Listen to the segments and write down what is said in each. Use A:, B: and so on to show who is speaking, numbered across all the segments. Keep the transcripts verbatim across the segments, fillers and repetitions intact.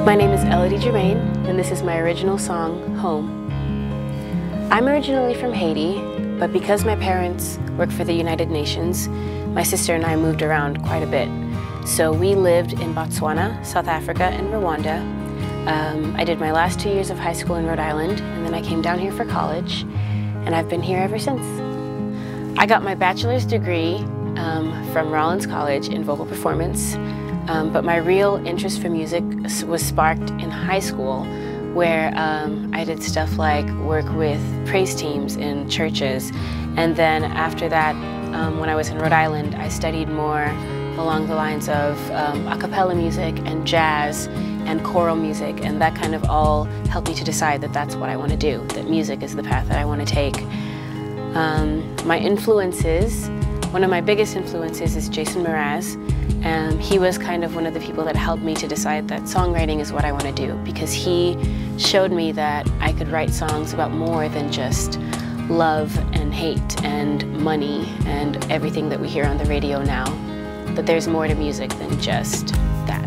A: My name is Elodie Germain, and this is my original song, Home. I'm originally from Haiti, but because my parents work for the United Nations, my sister and I moved around quite a bit. So we lived in Botswana, South Africa, and Rwanda. Um, I did my last two years of high school in Rhode Island, and then I came down here for college, and I've been here ever since. I got my bachelor's degree um, from Rollins College in vocal performance. Um, but my real interest for music was sparked in high school, where um, I did stuff like work with praise teams in churches. And then after that, um, when I was in Rhode Island, I studied more along the lines of um, a cappella music and jazz and choral music, and that kind of all helped me to decide that that's what I want to do, that music is the path that I want to take. Um, my influences, one of my biggest influences is Jason Mraz. Um, he was kind of one of the people that helped me to decide that songwriting is what I want to do, because he showed me that I could write songs about more than just love and hate and money and everything that we hear on the radio now. But there's more to music than just that.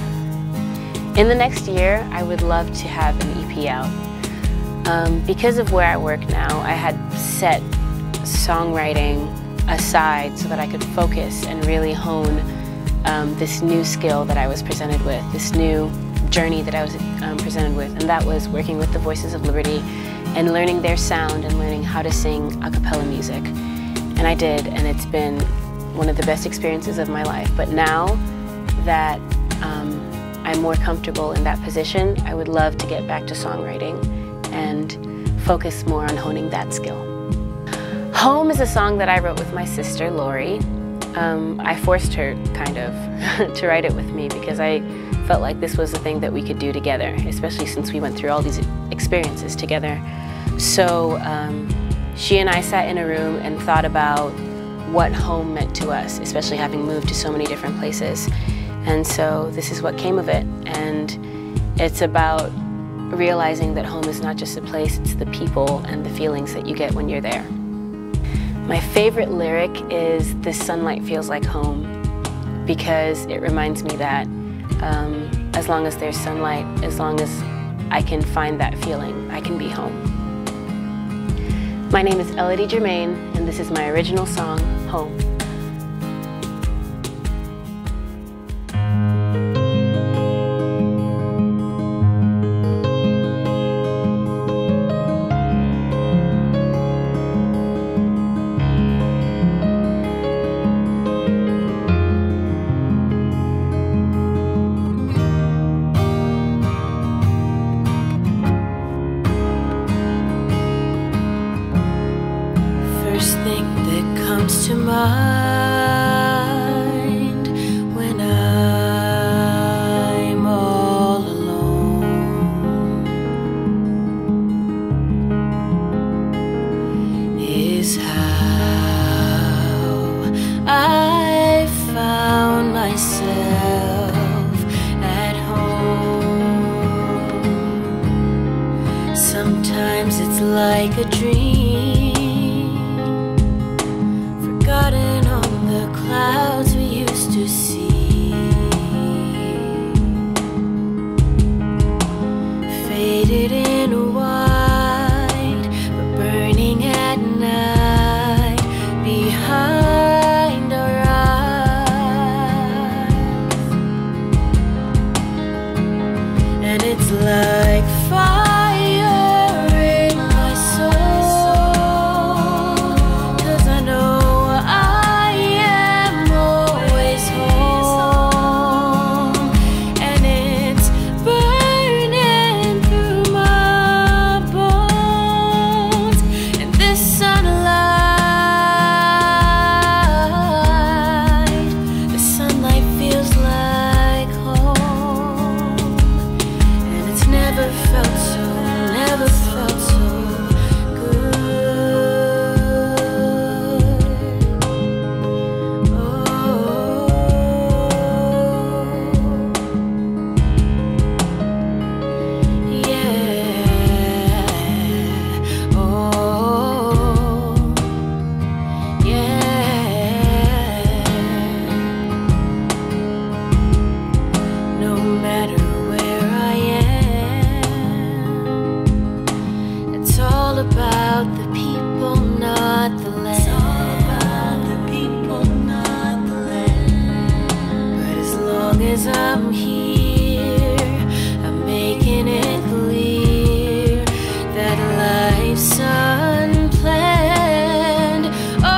A: In the next year, I would love to have an E P out. Um, because of where I work now, I had set songwriting aside so that I could focus and really hone Um, this new skill that I was presented with, this new journey that I was um, presented with, and that was working with the Voices of Liberty and learning their sound and learning how to sing a cappella music. And I did, and it's been one of the best experiences of my life. But now that um, I'm more comfortable in that position, I would love to get back to songwriting and focus more on honing that skill. Home is a song that I wrote with my sister, Lori. Um, I forced her, kind of, to write it with me because I felt like this was the thing that we could do together, especially since we went through all these experiences together. So um, she and I sat in a room and thought about what home meant to us, especially having moved to so many different places. And so this is what came of it. And it's about realizing that home is not just a place, it's the people and the feelings that you get when you're there. My favorite lyric is "This sunlight feels like home," because it reminds me that um, as long as there's sunlight, as long as I can find that feeling, I can be home. My name is Elodie Germain, and this is my original song, Home.
B: First thing that comes to mind when I'm all alone is how I found myself at home. Sometimes it's like a dream, forgotten on the clouds we used to see, faded in white, but burning at night behind our eyes. And it's like fire home. I'm here, I'm making it clear that life's unplanned.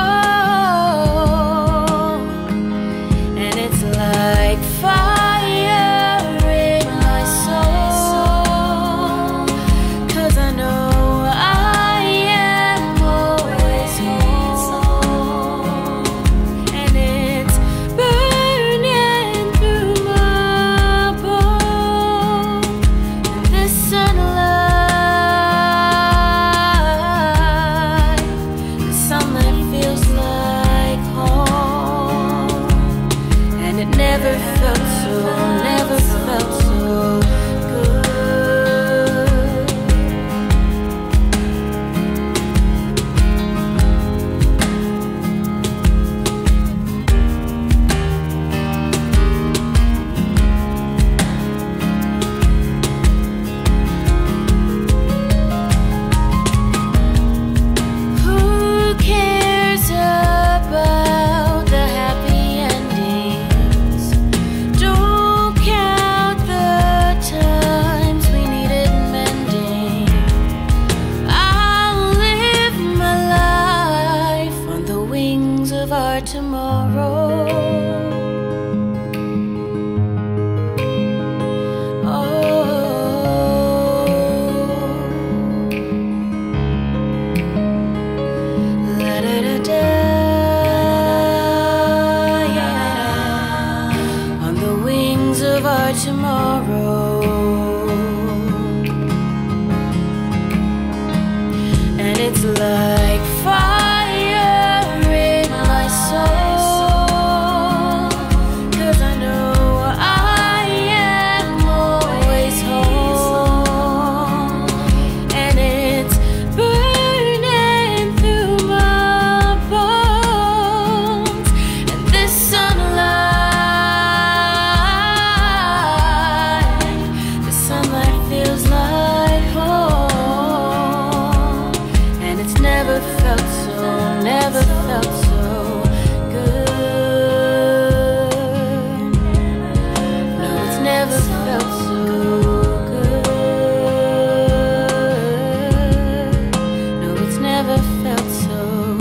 B: Oh, and it's like fire in my soul, 'cause I know I am always home, and it's burning through my bones. And this sunlight, the sunlight feels like home, and it never felt so, never felt so good. Who cares about the happy endings? Don't count the times we needed mending. I'll live my life on the wings of our tomorrow. On the wings of our tomorrow, and it's like fire in my soul, 'cause I know I am always home, and it's burning through my bones. And this sunlight, the sunlight feels like home, and it's never felt so, never felt so good. No, it's never felt so good. No, it's never felt so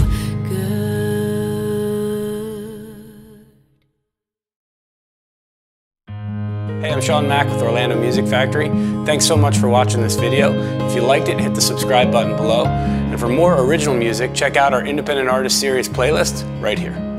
B: good.
C: Hey, I'm Sean Mack with Orlando Music Factory. Thanks so much for watching this video. If you liked it, hit the subscribe button below. And for more original music, check out our Independent Artist Series playlist right here.